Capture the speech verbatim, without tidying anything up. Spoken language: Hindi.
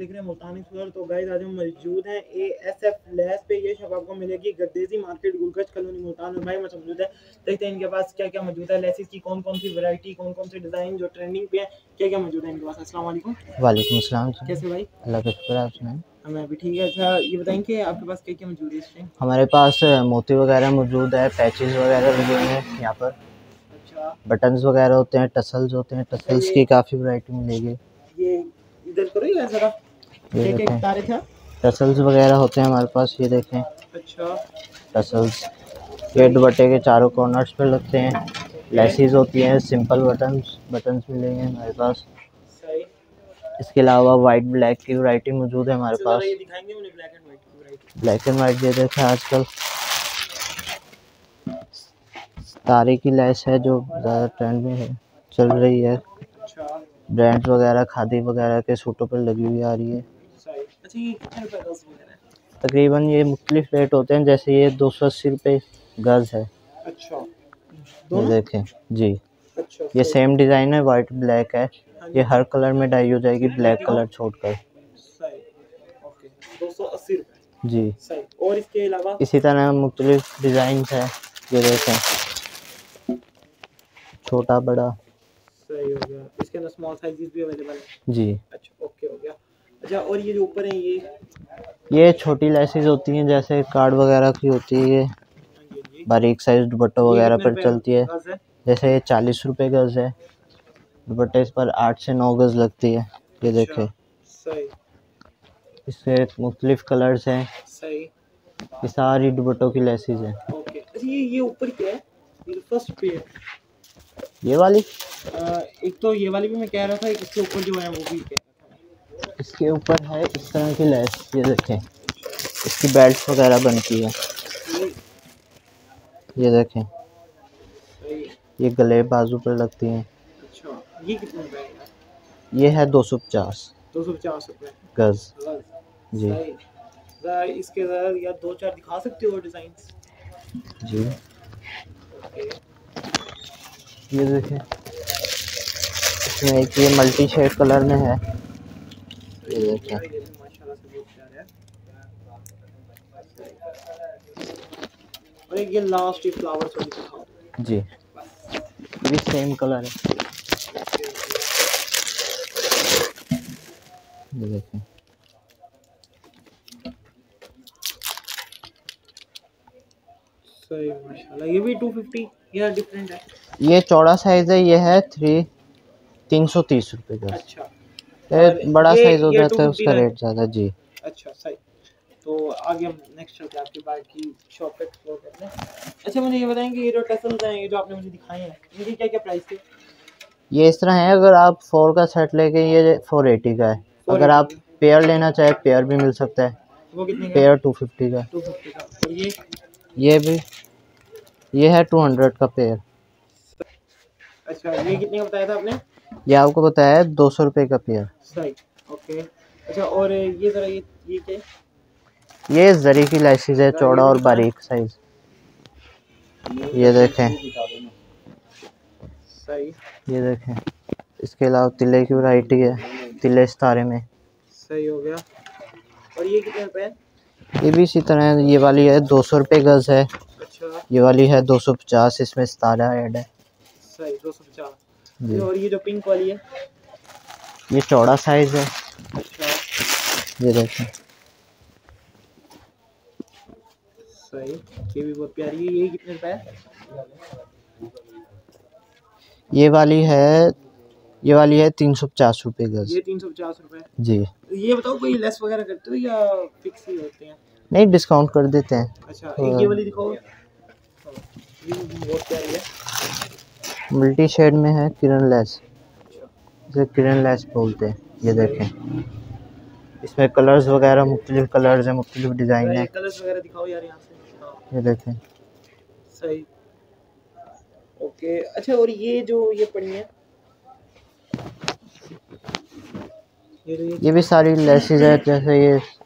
देख रहे हैं मुल्तानी फ्लोर। तो गाइस आज हम मौजूद हैं ए एस एफ लेस पे। ये शॉप आपको मिलेगी गर्देजी मार्केट गुलकच कॉलोनी मुल्तान में। भाई मैं मौजूद है, देखते हैं इनके पास क्या क्या मौजूद है, लेसिस की कौन कौन सी वैरायटी, कौन कौन से डिज़ाइन जो ट्रेंडिंग पे है, क्या क्या मौजूद है इनके पास। अस्सलाम वालेकुम। वालेकुम अस्सलाम। कैसे भाई? अल्लाह का शुक्र है, आप सुनाएं। मैं भी ठीक है। अच्छा ये बताएं कि आपके पास क्या क्या मौजूद है इस टाइम? हमारे पास मोती वगैरह मौजूद है, पैचेस वगैरह लगे हुए हैं यहाँ पर। अच्छा, बटन्स वगैरह होते हैं, टसल्स होते हैं, टसल्स की काफ़ी वैरायटी मिलेगी। ये इधर करो या जरा, ये क्या क्या तारे थे? टसल्स वगैरह होते हैं हमारे पास, ये देखें अच्छा, टसल्स। ये दुपट्टे के चारों कॉर्नर्स पर लगते हैं। लेसिस होती हैं, सिंपल बटन्स बटन्स मिलेंगे हमारे पास। सही। इसके अलावा वाइट ब्लैक की वैरायटी मौजूद है हमारे पास। ये दिखाएंगे मुझे ब्लैक एंड व्हाइट की वैरायटी। ब्लैक एंड वाइट ये देखें, आजकल तारे की लेस है जो ज़्यादा ट्रेंड में है, चल रही है। अच्छा, ब्रांड्स वगैरह खादी वगैरह के सूटों पर लगी हुई आ रही है। सही। अच्छा ये कितने रुपए गज वगैरह है? तकरीबन ये मुख्तलिफ रेट होते हैं, जैसे ये दो सौ अस्सी रुपये गज है। अच्छा, ये देखें जी, अच्छा, ये सेम डिज़ाइन है, वाइट ब्लैक है। ये हर कलर में डाई हो जाएगी, ब्लैक कलर छोड़कर। सही। ओके, दो सौ अस्सी रुपये जी। सही। और इसके अलावा इसी तरह मुख्तलिफ डिज़ाइन है, ये देखें, छोटा बड़ा। सही हो गया। इसके अंदर स्मॉल साइजेस भी अवेलेबल है जी। अच्छा, ओके हो गया। अच्छा और ये जो ऊपर है ये ये छोटी लेसेस होती हैं, जैसे कार्ड वगैरह की होती है। ये बारीक साइज दुपट्टों वगैरह पर चलती है। है? जैसे ये चालीस रुपये गज है, दुपट्टे इस पर आठ से नौ गज लगती है। ये देखें, सही। इसके मुख्तलिफ कलर्स हैं। सही। ये सारी दुपट्टों की लेसेस हैं। ओके। अच्छा ये ये ऊपर क्या है? ये फर्स्ट पे है ये वाली आ, एक तो ये वाली भी मैं कह रहा था, एक इसके ऊपर जो है वो भी कह रहा था। इसके ऊपर है इस तरह की लेस, ये देखें, इसकी बेल्ट वगैरह बनती है। ये देखें, ये गले बाजू पर लगती हैं। अच्छा, ये कितने रुपए है? ये है दो सौ पचास दो सौ पचास रुपये गज जी। जरा इसके जरा या दो चार दिखा सकते हो डिजाइन जी। ये देखें, इसमें एक ये मल्टी शेड कलर में है। ये देखें, माशाल्लाह से बहुत प्यारा है। और एक ये लास्ट ये फ्लावर्स वाली दिखाओ जी, ये सेम कलर है। ये देखें, सही माशाल्लाह। ये भी टू फिफ्टी या डिफरेंट है? ये चौड़ा साइज है, ये है थ्री तीन सौ तीस रुपये का। अच्छा, ये बड़ा ये, साइज हो ये जाता है, उसका रेट ज़्यादा। जी। अच्छा सही। तो आगे हम नेक्स्ट चलते हैं, आपकी बाइक की शॉप पे एक्सप्लोर करते हैं। अच्छा मुझे ये बताएंगे ये जो टसल्स हैं, ये जो आपने मुझे दिखाए हैं, इनकी क्या क्या प्राइस थे? ये इस तरह है, अगर आप फोर का सेट लेके ये फोर एटी का है। अगर आप पेयर लेना चाहे पेयर भी मिल सकता है। वो कितने का? पेयर टू फिफ्टी का। टू फिफ्टी का। और ये ये भी ये है टू हंड्रेड का पेयर। अच्छा ये कितने का बताया था आपने? ये आपको बताया है दो सौ रुपये का पेयर। सही, ओके। अच्छा और ये जरा ये ये क्या? ये जरी की लेसिस है, चौड़ा और बारीक साइज। ये देखें, सही। ये देखें, इसके अलावा तिले की वैरायटी है, तिले सितारे में। सही हो गया। और ये कितने रुपए है? ये भी इसी तरह है, ये वाली है दो सौ रुपये गज है। अच्छा, ये वाली है दो सौ पचास, इसमें सितारा ऐड है। सही, दो सौ पचास। और ये जो पिंक वाली है? ये चौड़ा साइज है। अच्छा, ये देखें, सही। ये भी बहुत प्यारी है। ये कितने रुपए है? ये वाली है ये वाली है तीन सौ पचास रुपये गज। ये तीन सौ पचास रुपये जी। ये बताओ कोई लेस वगैरह करते हो या फिक्स ही होते हैं? नहीं, डिस्काउंट कर देते हैं। अच्छा एक ये वाली दिखाओ, ये बहुत प्यारी है। मल्टी शेड में है, किरण लेस, इसे किरण लेस बोलते हैं। ये देखें, इसमें कलर्स वगैरह मुख्तलिफ कलर्स हैं, मुख्तलिफ डिज़ाइन है। कलर्स वगैरह दिखाओ यार यहाँ से। ये देखें, सही, ओके। अच्छा और ये जो ये पड़ी है, ये, ये भी सारी लेसेस है, जैसे ये